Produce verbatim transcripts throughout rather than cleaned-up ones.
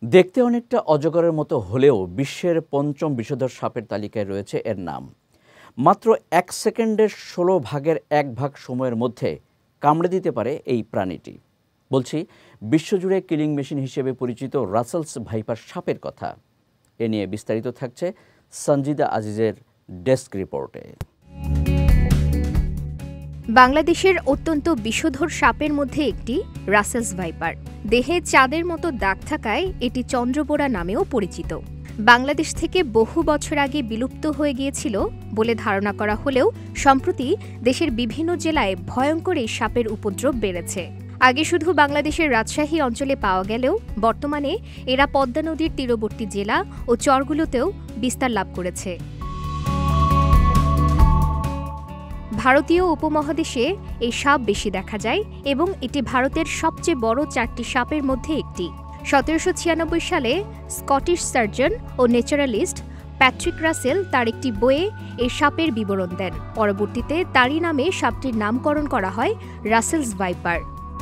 দেখতে অনেকটা অজগরের মতো হলেও বিশ্বের পঞ্চম বিষধর সাপের তালিকায় রয়েছে এর নাম। মাত্র এক সেকেন্ডের ষোলো ভাগের এক ভাগ সময়ের মধ্যে কামড়ে দিতে পারে এই প্রাণীটি। বলছি বিশ্বজুড়ে কিলিং মেশিন হিসেবে পরিচিত রাসেলস ভাইপার সাপের কথা। এ নিয়ে বিস্তারিত থাকছে সঞ্জিদা আজিজের ডেস্ক রিপোর্টে। বাংলাদেশের অত্যন্ত বিষধর সাপের মধ্যে একটি রাসেলস ভাইপার। দেহে চাঁদের মতো দাগ থাকায় এটি চন্দ্রবোরা নামেও পরিচিত। বাংলাদেশ থেকে বহু বছর আগে বিলুপ্ত হয়ে গিয়েছিল বলে ধারণা করা হলেও সম্প্রতি দেশের বিভিন্ন জেলায় ভয়ঙ্কর এই সাপের উপদ্রব বেড়েছে। আগে শুধু বাংলাদেশের রাজশাহী অঞ্চলে পাওয়া গেলেও বর্তমানে এরা পদ্মা নদীর তীরবর্তী জেলা ও চরগুলোতেও বিস্তার লাভ করেছে। ভারতীয় উপমহাদেশে এই সাপ বেশি দেখা যায় এবং এটি ভারতের সবচেয়ে বড় চারটি সাপের মধ্যে একটি। সতেরোশো ছিয়ানব্বই সালে স্কটিশ সার্জন ও ন্যাচারালিস্ট প্যাট্রিক রাসেল তার একটি বইয়ে এই সাপের বিবরণ দেন। পরবর্তীতে তারই নামে সাপটির নামকরণ করা হয় রাসেলস ভাইপার।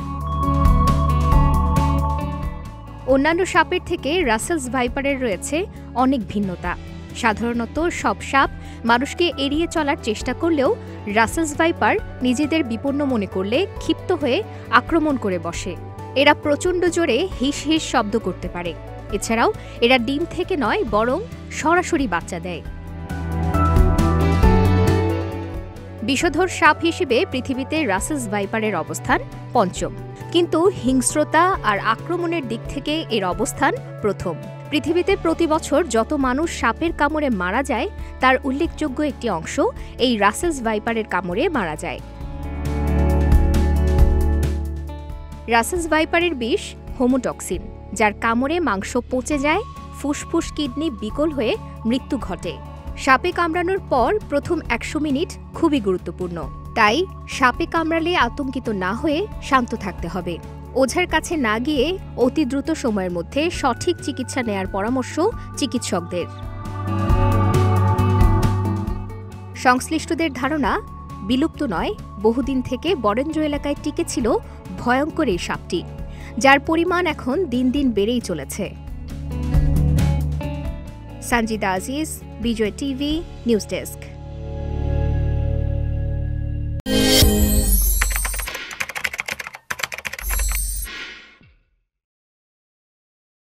অন্যান্য সাপের থেকে রাসেলস ভাইপারের রয়েছে অনেক ভিন্নতা। সাধারণত সব সাপ মানুষকে এড়িয়ে চলার চেষ্টা করলেও রাসেলস ভাইপার নিজেদের বিপন্ন মনে করলে ক্ষিপ্ত হয়ে আক্রমণ করে বসে। এরা প্রচণ্ড জোরে হিস হিস শব্দ করতে পারে। এছাড়াও এরা ডিম থেকে নয় বরং সরাসরি বাচ্চা দেয়। বিষধর সাপ হিসেবে পৃথিবীতে রাসেলস ভাইপারের অবস্থান পঞ্চম, কিন্তু হিংস্রতা আর আক্রমণের দিক থেকে এর অবস্থান প্রথম। পৃথিবীতে প্রতি বছর যত মানুষ সাপের কামড়ে মারা যায় তার উল্লেখযোগ্য একটি অংশ এই রাসেলস ভাইপারের কামড়ে মারা যায়। রাসেলস ভাইপারের বিষ হোমোটক্সিন, যার কামড়ে মাংস পচে যায়, ফুসফুস কিডনি বিকল হয়ে মৃত্যু ঘটে। সাপে কামড়ানোর পর প্রথম একশো মিনিট খুবই গুরুত্বপূর্ণ, তাই সাপে কামড়ালে আতঙ্কিত না হয়ে শান্ত থাকতে হবে। ওঝার কাছে না গিয়ে অতি দ্রুত সময়ের মধ্যে সঠিক চিকিৎসা নেয়ার পরামর্শ চিকিৎসকদের। সংশ্লিষ্টদের ধারণা, বিলুপ্ত নয়, বহুদিন থেকে বরেন্দ্র এলাকায় টিকে ছিল ভয়ঙ্কর এই সাপটি, যার পরিমাণ এখন দিন দিন বেড়েই চলেছে। Sanjida Aziz, Bijoy TV news desk.